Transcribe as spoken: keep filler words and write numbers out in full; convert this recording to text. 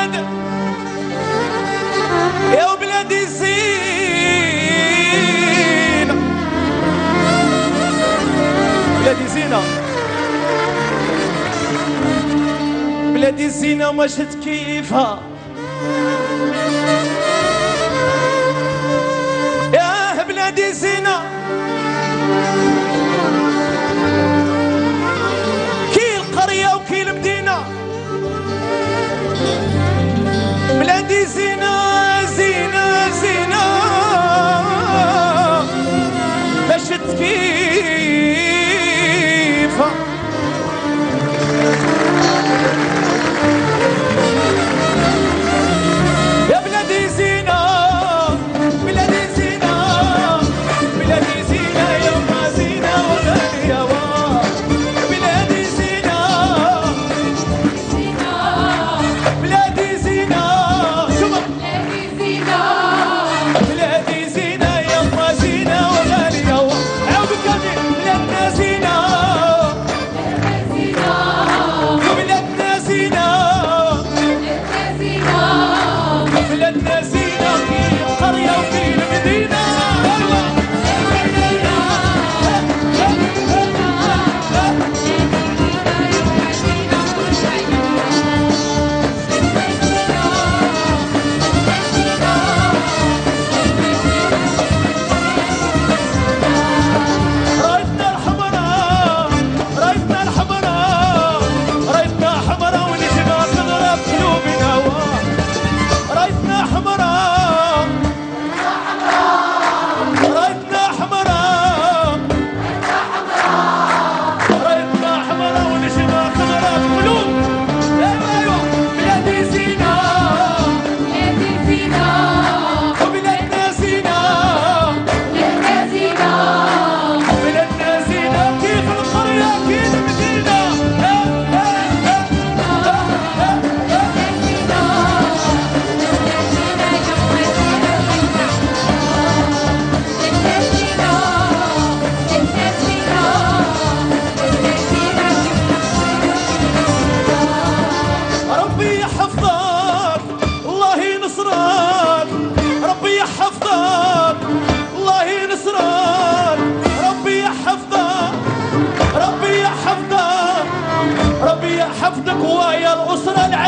بلاد يا بلادي زينة، بلادي زينة، بلادي زينة ما شفت كيفها، يا بلادي زينة كي القرية وكي المدينة، بلادي زينة زينة زينة ما شفت كيفها، يا بلادي زينة بلادي زينة بلادي زينة يا ما زينة وغالية بلادي زينة بلادي زينة بلادي زينة يا ما زينة وغالية عاود كامل بلادنا زينة بلادنا زينة بلادنا زينة في القرية وفي المدينة رايتنا الحمراء رايتنا الحمراء رايتنا حمراء ونجمة خضرا بقلوبنا رايتنا حمراء رايتنا حمراء رايتنا حمراء ونجمة خضرا بقلوب ايوا ايوا بلادي زينة وبلادنا زينة بلادنا زينة كيف القرية كيف المدينة ربي يحفظك الله ينصرك ربي يحفظك الله ينصرك ربي يحفظك ربي يحفظك ربي يحفظك ويا الأسرة العائلة